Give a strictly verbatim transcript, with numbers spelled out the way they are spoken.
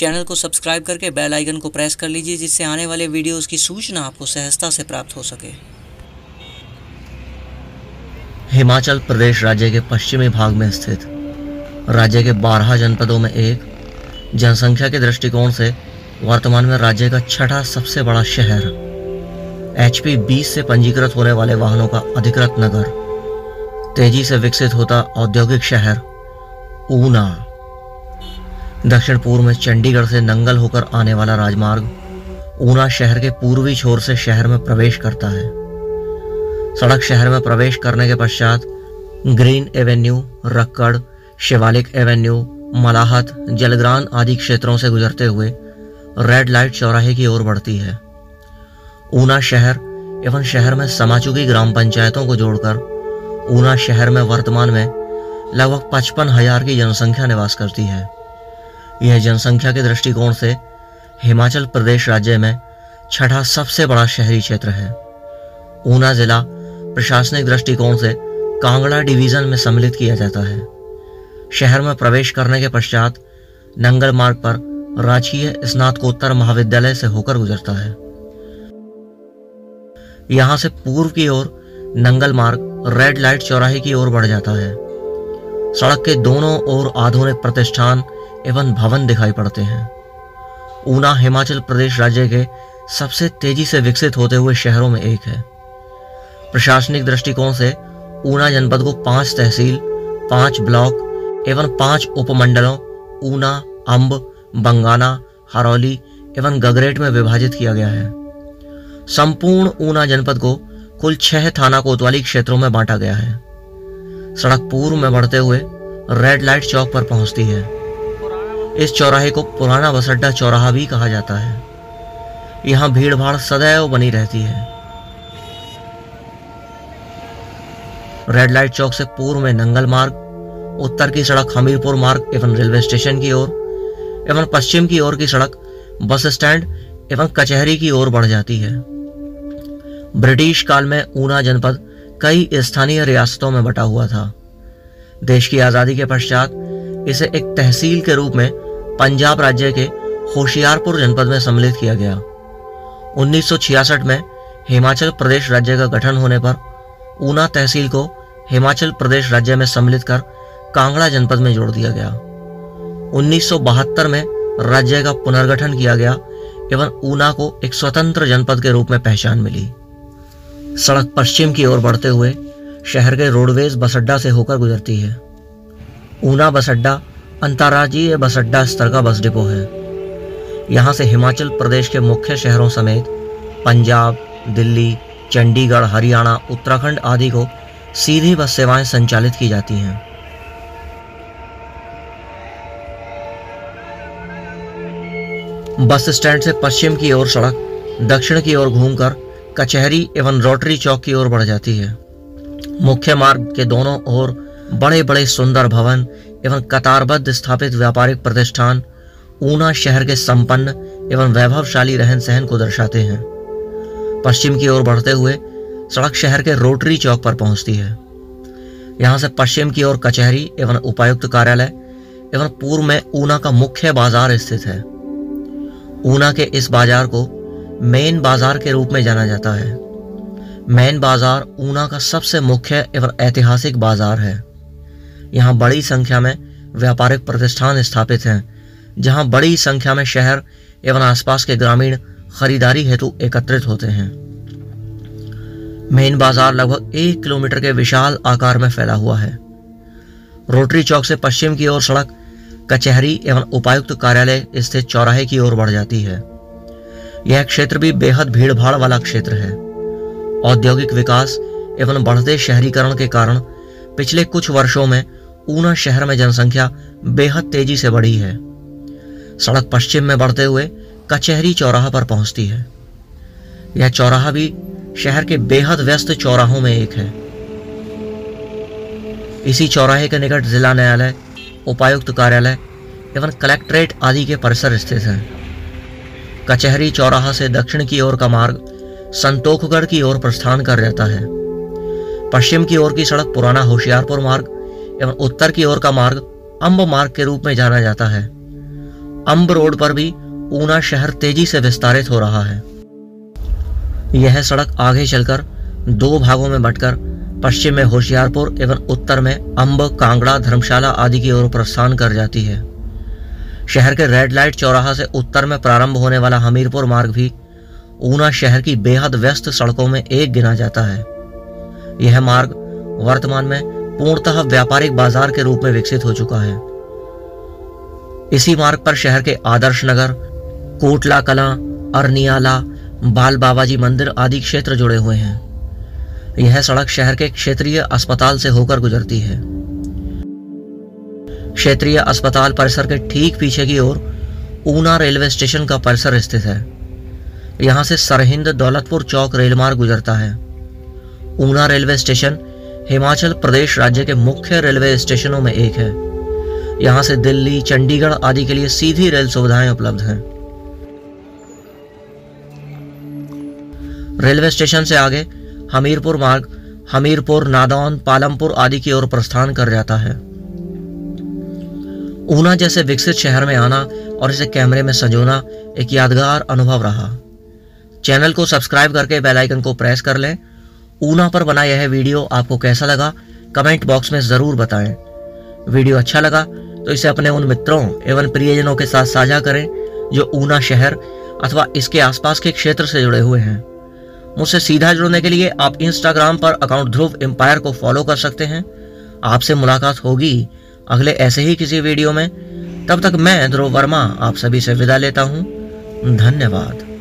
Channel को subscribe करके bell icon को प्रेस कर लीजिए, जिससे आने वाले वीडियोस की सूचना आपको सहजता से प्राप्त हो सके। हिमाचल प्रदेश राज्य के पश्चिमी भाग में स्थित राज्य के बारह जनपदों में एक, जनसंख्या के दृष्टिकोण से वर्तमान में राज्य का छठा सबसे बड़ा शहर, एचपी बीस से पंजीकृत होने वाले वाहनों का अधिकृत नगर, तेजी से विकसित होता औद्योगिक शहर ऊना, दक्षिण पूर्व में चंडीगढ़ से नंगल होकर आने वाला राजमार्ग ऊना शहर के पूर्वी छोर से शहर में प्रवेश करता है। सड़क शहर में प्रवेश करने के पश्चात green avenue, Rakkar, Shivalik avenue, Malahat, Jalgran आदि क्षेत्रों से गुजरते हुए रेड लाइट चौराहे की ओर बढ़ती है। ऊना शहर एवं शहर में समा चुकी ग्राम पंचायतों को जोड़कर ऊना शहर में वर्तमान में लगभग पचपन हजार की जनसंख्या निवास करती है। यह जनसंख्या के दृष्टिकोण से हिमाचल प्रदेश राज्य में छठा सबसे बड़ा शहरी क्षेत्र है। ऊना जिला प्रशासनिक दृष्टिकोण से कांगड़ा डिवीजन में सम्मिलित किया जाता है। शहर में प्रवेश करने के पश्चात नंगल मार्ग पर राजकीय स्नातकोत्तर महाविद्यालय से होकर गुजरता है। यहां से पूर्व की ओर नंगल मार्ग रेड लाइट चौराहे की ओर बढ़ जाता है। सड़क के दोनों ओर आधुनिक प्रतिष्ठान एवं भवन दिखाई पड़ते हैं। ऊना हिमाचल प्रदेश राज्य के सबसे तेजी से विकसित होते हुए शहरों में एक है। प्रशासनिक दृष्टिकोण से ऊना जनपद को पांच तहसील, पांच ब्लॉक एवं पांच उपमंडलों ऊना, अंब, बंगाना, हरौली एवं गगरेट में विभाजित किया गया है। संपूर्ण ऊना जनपद को कुल छह थाना कोतवाली क्षेत्रों में बांटा गया है। सड़क पूर्व में बढ़ते हुए रेड लाइट चौक पर पहुंचती है। इस चौराहे को पुराना बस अड्डा चौराहा भी कहा जाता है। यहां भीड़ भाड़ सदैव बनी रहती है। रेड लाइट चौक से पूर्व में नंगल मार्ग, उत्तर की सड़क हमीरपुर मार्ग एवं रेलवे स्टेशन की ओर एवं पश्चिम की ओर की सड़क बस स्टैंड एवं कचहरी की ओर बढ़ जाती है। ब्रिटिश काल में ऊना जनपद कई स्थानीय रियासतों में बटा हुआ था। देश की आजादी के पश्चात इसे एक तहसील के रूप में पंजाब राज्य के होशियारपुर जनपद में सम्मिलित किया गया। उन्नीस सौ छियासठ में हिमाचल प्रदेश राज्य का गठन होने पर ऊना तहसील को हिमाचल प्रदेश राज्य में सम्मिलित कर कांगड़ा जनपद में जोड़ दिया गया। उन्नीस सौ बहत्तर में राज्य का पुनर्गठन किया गया एवं ऊना को एक स्वतंत्र जनपद के रूप में पहचान मिली। सड़क पश्चिम की ओर बढ़ते हुए शहर के रोडवेज बस अड्डा से होकर गुजरती है। ऊना बस अड्डा अंतर्राज्यीय बस अड्डा स्तर का बस डिपो है। यहां से हिमाचल प्रदेश के मुख्य शहरों समेत पंजाब, दिल्ली, चंडीगढ़, हरियाणा, उत्तराखंड आदि को सीधी बस सेवाएं संचालित की जाती हैं। बस स्टैंड से पश्चिम की ओर सड़क दक्षिण की ओर घूमकर कचहरी एवं रोटरी चौक की ओर बढ़ जाती है। मुख्य मार्ग के दोनों ओर बड़े बड़े सुंदर भवन एवं कतारबद्ध स्थापित व्यापारिक प्रतिष्ठान ऊना शहर के संपन्न एवं वैभवशाली रहन सहन को दर्शाते हैं। पश्चिम की ओर बढ़ते हुए सड़क शहर के रोटरी चौक पर पहुंचती है। यहां से पश्चिम की ओर कचहरी एवं उपायुक्त कार्यालय एवं पूर्व में ऊना का मुख्य बाजार स्थित है। ऊना के इस बाजार को मेन बाजार के रूप में जाना जाता है। मेन बाजार ऊना का सबसे मुख्य एवं ऐतिहासिक बाजार है। यहाँ बड़ी संख्या में व्यापारिक प्रतिष्ठान स्थापित हैं, जहाँ बड़ी संख्या में शहर एवं आसपास के ग्रामीण खरीदारी हेतु एकत्रित होते हैं। मेन बाजार लगभग एक किलोमीटर के विशाल आकार में फैला हुआ है। रोटरी चौक से पश्चिम की ओर सड़क कचहरी एवं उपायुक्त कार्यालय स्थित चौराहे की ओर बढ़ जाती है। यह क्षेत्र भी बेहद भीड़ भाड़ वाला क्षेत्र है। औद्योगिक विकास एवं बढ़ते शहरीकरण के कारण पिछले कुछ वर्षों में ऊना शहर में जनसंख्या बेहद तेजी से बढ़ी है। सड़क पश्चिम में बढ़ते हुए कचहरी चौराहा पर पहुंचती है। यह चौराहा भी शहर के बेहद व्यस्त चौराहों में एक है। इसी चौराहे के निकट जिला न्यायालय, उपायुक्त कार्यालय एवं कलेक्ट्रेट आदि के परिसर स्थित हैं। कचहरी चौराहा से दक्षिण की ओर का मार्ग संतोखगढ़ की ओर प्रस्थान कर जाता है। पश्चिम की ओर की सड़क पुराना होशियारपुर मार्ग एवं उत्तर की ओर का मार्ग अंब मार्ग के रूप में जाना जाता है। अम्ब रोड पर भी ऊना शहर तेजी से विस्तारित हो रहा है। यह सड़क आगे चलकर दो भागों में बंटकर पश्चिम में होशियारपुर एवं उत्तर में अम्ब, कांगड़ा, धर्मशाला आदि की ओर प्रस्थान कर जाती है। शहर के रेड लाइट चौराहा से उत्तर में प्रारंभ होने वाला हमीरपुर मार्ग भी ऊना शहर की बेहद व्यस्त सड़कों में एक गिना जाता है। यह मार्ग वर्तमान में पूर्णतः व्यापारिक बाजार के रूप में विकसित हो चुका है। इसी मार्ग पर शहर के आदर्श नगर, कोटला कलां, अरनियाला, बाल बाबाजी मंदिर आदि क्षेत्र जुड़े हुए हैं। यह सड़क शहर के क्षेत्रीय अस्पताल से होकर गुजरती है। क्षेत्रीय अस्पताल परिसर के ठीक पीछे की ओर ऊना रेलवे स्टेशन का परिसर स्थित है। यहां से सरहिंद दौलतपुर चौक रेल मार्ग गुजरता है। ऊना रेलवे स्टेशन हिमाचल प्रदेश राज्य के मुख्य रेलवे स्टेशनों में एक है। यहां से दिल्ली, चंडीगढ़ आदि के लिए सीधी रेल सुविधाएं उपलब्ध हैं। रेलवे स्टेशन से आगे हमीरपुर मार्ग हमीरपुर, नादौन, पालमपुर आदि की ओर प्रस्थान कर जाता है। ऊना जैसे विकसित शहर में आना और इसे कैमरे में सजोना एक यादगार अनुभव रहा। चैनल को सब्सक्राइब करके बेल आइकन को प्रेस कर लें। ऊना पर बना यह वीडियो आपको कैसा लगा कमेंट बॉक्स में जरूर बताएं। वीडियो अच्छा लगा तो इसे अपने उन मित्रों एवं प्रियजनों के साथ साझा करें जो ऊना शहर अथवा इसके आसपास के क्षेत्र से जुड़े हुए हैं। मुझसे सीधा जुड़ने के लिए आप इंस्टाग्राम पर अकाउंट ध्रुव एम्पायर को फॉलो कर सकते हैं। आपसे मुलाकात होगी अगले ऐसे ही किसी वीडियो में। तब तक मैं ध्रुव वर्मा आप सभी से विदा लेता हूं। धन्यवाद।